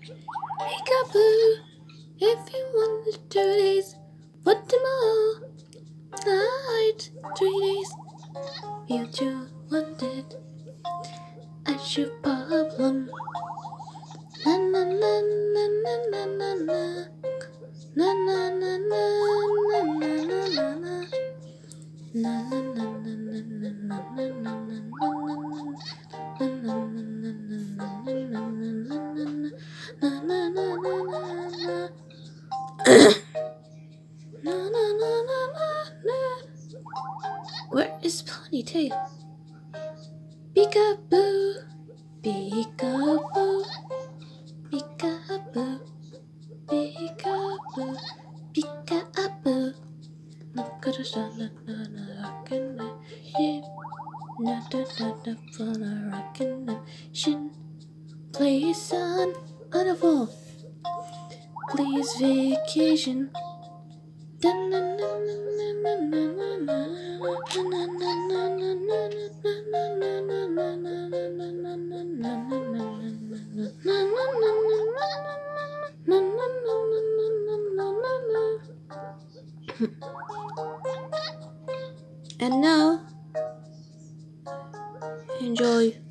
Peekaboo, if you want the 2 days, put them all night 3 days. You wanted as your problem. Na na na na na na na na na na na na na na na na. Na na na na na na na na na na. Where is Ponytail? Peekaboo, peekaboo, peekaboo, peekaboo, peekaboo. Look at us, rockin' the ship. Na da da da for a rockin' the shin. Please on wonderful. Please vacation. And now, enjoy.